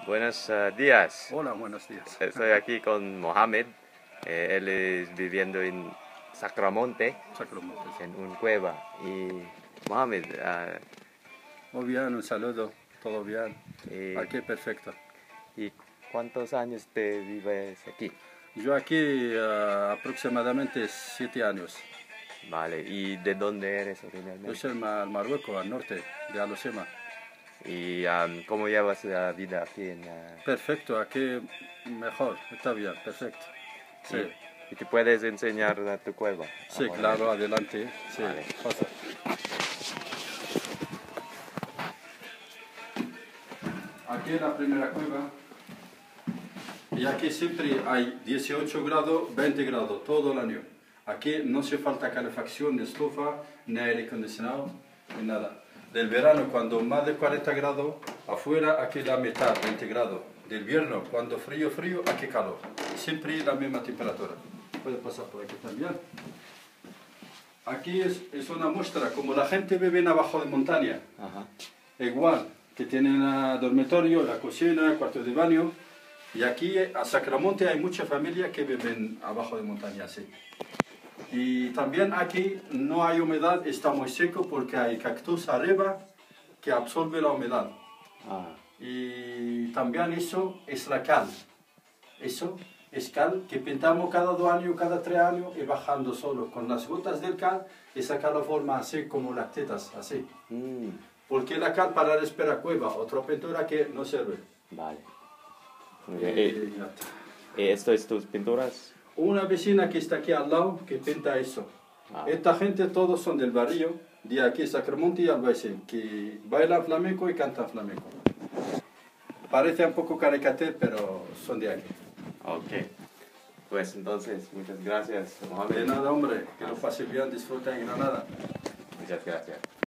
Buenos días. Hola, buenos días. Estoy aquí con Mohamed. Él es viviendo en Sacromonte, Sacramento. en una cueva. Y Mohamed, Muy bien, un saludo. Todo bien. y, Aquí perfecto. ¿y cuántos años te vives aquí? Yo aquí aproximadamente 7 años. Vale, ¿y de dónde eres Yo originalmente? soy en Marruecos, al norte de Alosema. ¿Y cómo llevas la vida aquí en Perfecto, aquí mejor. Está bien, perfecto. Sí, y te puedes enseñar a tu cueva? sí, Ahora. claro, adelante. Sí, Vale. pasa. Aquí es la primera cueva. Y aquí siempre hay 18 grados, 20 grados, todo el año. Aquí no hace falta calefacción, ni estufa, ni aire acondicionado, ni nada. Del verano, cuando más de 40 grados, afuera aquí la mitad, 20 grados. Del invierno, cuando frío, frío, aquí calor. Siempre la misma temperatura. Puede pasar por aquí también. Aquí es una muestra, como la gente vive abajo de montaña. Ajá. Igual, que tienen el dormitorio, la cocina, el cuarto de baño. Y aquí, a Sacromonte, hay muchas familias que viven abajo de montaña, así. Y también aquí no hay humedad, está muy seco porque hay cactus arriba que absorbe la humedad. Ah, Y también eso es la cal. Eso es cal que pintamos cada 2 años, cada 3 años y bajando solo con las gotas del cal y sacar la forma así como las tetas, así. Porque la cal para respirar cueva, otra pintura que no sirve. vale. Y ya está. ¿Esto es tus pinturas? Una vecina que está aquí al lado que pinta eso. Ah. Esta gente todos son del barrio, de aquí Sacromonte y Albaicín, que bailan flamenco y cantan flamenco. Parece un poco caricatura, pero son de aquí. Ok. Pues entonces, muchas gracias, Mohamed. De nada, hombre, que lo pase bien, disfruten en Granada. Muchas gracias.